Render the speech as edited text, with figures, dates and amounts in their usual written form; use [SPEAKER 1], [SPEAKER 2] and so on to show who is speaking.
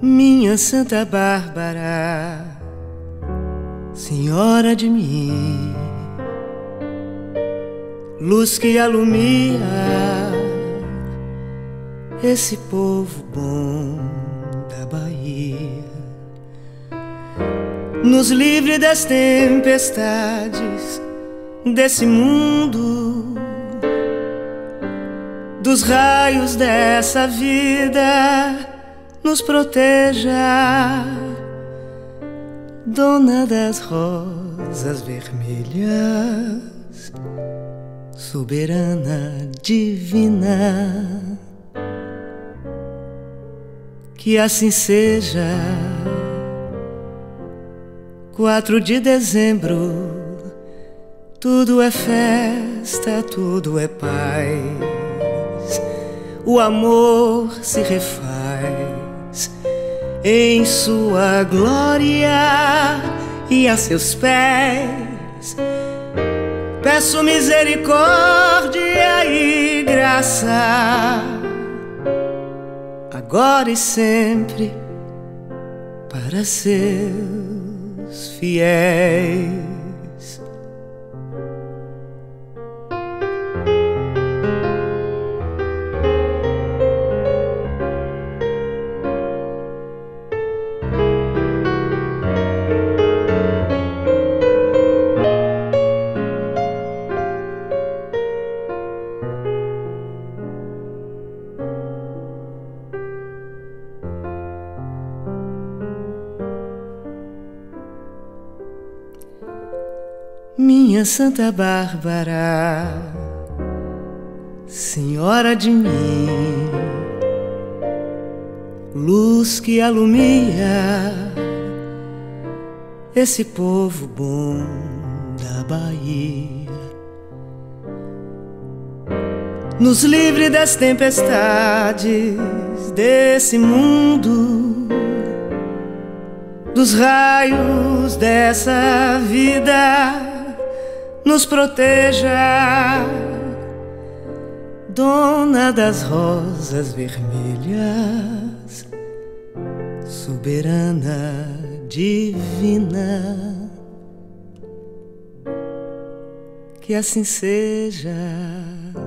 [SPEAKER 1] Minha Santa Bárbara, Senhora de mim, luz que alumia esse povo bom da Bahia, nos livre das tempestades desse mundo, dos raios dessa vida, nos proteja, dona das rosas vermelhas, soberana divina. Que assim seja. 4 de dezembro, tudo é festa, tudo é paz. O amor se refaz em sua glória, e a seus pés peço misericórdia e graça, agora e sempre, para seus fiéis. Minha Santa Bárbara, Senhora de mim, luz que alumia esse povo bom da Bahia, nos livre das tempestades desse mundo, dos raios dessa vida, nos proteja, dona das rosas vermelhas, soberana divina. Que assim seja.